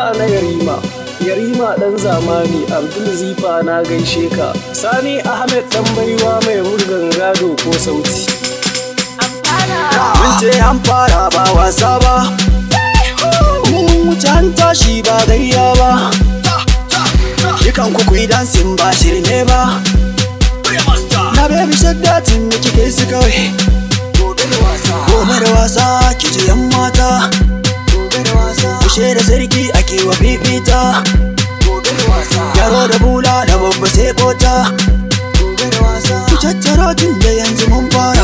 na Yarima ɗan zamani, Abdul Zifa na gaishe ka, Sani Ahmed ɗan baiwa mai murgan gado ko sauti. Mun ce Anfara ba wasa ba, mun wuce an tashi ba gayya ba, dukan ku kuyi dansin ba shirme ba. Na baby shaddatin da kike su kawai, gobe da wasa ki ji yan mata, kushe da sarki ake wa fifita, yaro da bula da babba sai kota, ku tattara tun da yanzu mun fara.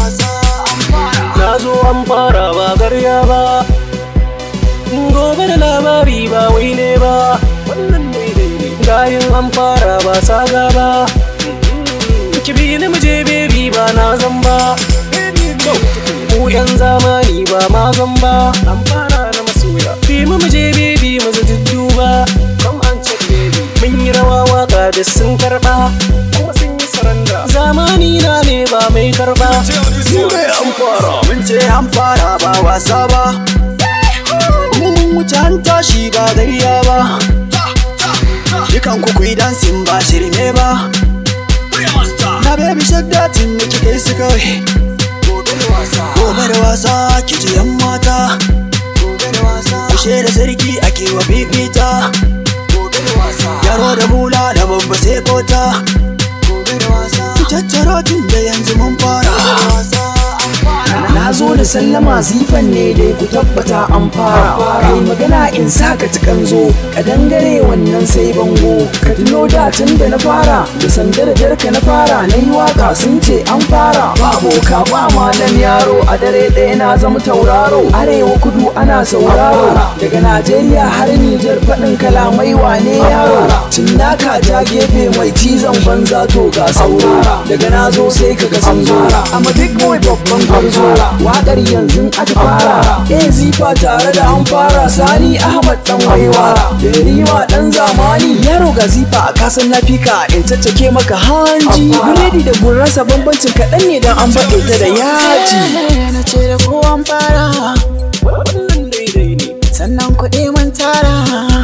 Na zo Anfara ba garya ba, gobe da labari ba wai ne ba, wannan daidai gayin Anfara ba saga ba, ki bi ni muje baby ba na zamba, ku yan zamani ba ma zamba, Anfara na masoya bi mu muje baby mu dudduba, come and check baby mun yi rawa waka da sun karba, kuma sun yi saranda, zamani na ne ba mai karba. Mun ce Anfara ba wasa ba, mun wuce an tashi ba gayya ba, dukan ku kuyi dansin ba shirme ba. Na baby shaddatin da kike su kawai, gobe da wasa ki ji yan mata, kushe da sarki ake wa fifita, yaro da bula da babba sai kota, ku tattara tun da yanzu mun fara. Na zo da sallama Zifan ne dai ku tabbata an fara, kai magana in saka tukan zo, ka dangare wannan sai bango, ka tuno da tun da na fara, da sandar jarka na fara, na yi waka sun ce an fara, ba boka ba malam yaro, a dare ɗaya na zama tauraro, arewa kudu ana sauraro, daga Najeriya har Nijar faɗin kalamai wane yaro, cinnaka ja gefe mai cizon banza to ga sauro, daga na zo sai kaga sun zo, I'm a big boy babban gwarzo, waƙar yanzu aka fara, Zifa tare da Anfara, Sani Ahmad ɗan waiwa, Yarima ɗan zamani, yaro ga Zifa a kasan lafika in caccake maka hanji, biredi da gurasa bambancin kaɗan ne don an baɗe ta da yaji. Na ce da ko Anfara, Wannan daidai ne, sannan kuɗi mun tara,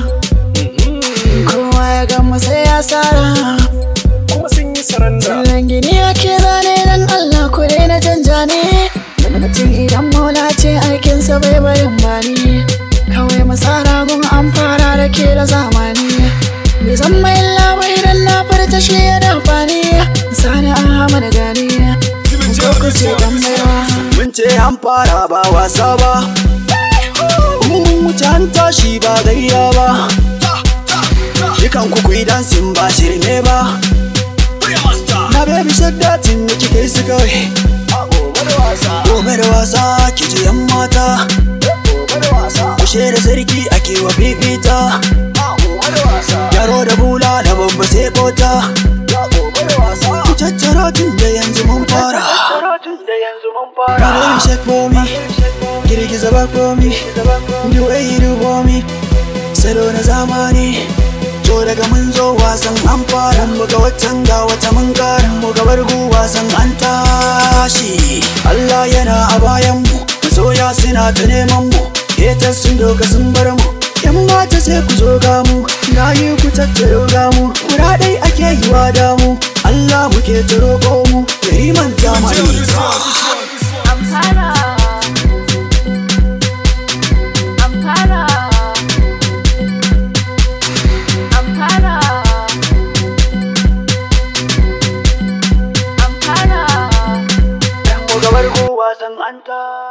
kowa ya gama sai ya sara, kuma sun yi saranda, sannan gini ake zane dan Allah kuɗi na canja ne. Mutum idan maula ce aikinsa bai barin bani, kawai masara gun Anfara da ke da zamani, bai zan mai labai idan na farta shi ya dafa ni, Sani Ahmad gani ko ce dan baiwa. Mun ce Anfara ba wasa ba, mun wuce an tashi ba gayya ba, dukan ku kuyi dansin ba shirme ba. Na baby shaddatin da kike su kawai, gobe da wasa ki ji yan mata, kushe da sarki ake wa fifita, yaro da bula da babba sai kota, ku tattara tun da yanzu mun fara. Na baby shake for me, girgiza back for me, the way you do for me, salo na zamani, to daga mun zo wasan Anfara, mu ga watan ga wata mun kara, mu ga bargu wasan an tashi, Allah yana a bayan mu, masoya suna ta neman mu, haters sun doka sun bar mu, yan mata sai ku zo ga mu, na yi ku tattaro ga mu, kura dai ake yi wa damu, Allah muke ta roƙo mu, Yariman zamani. Anfara, Anfara, Anfara, Mu ga bargu wasan an tashi.